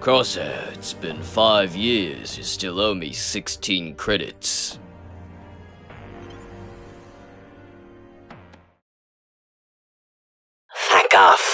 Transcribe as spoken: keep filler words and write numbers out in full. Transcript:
Crosshair, it's been five years. You still owe me sixteen credits. Fuck off.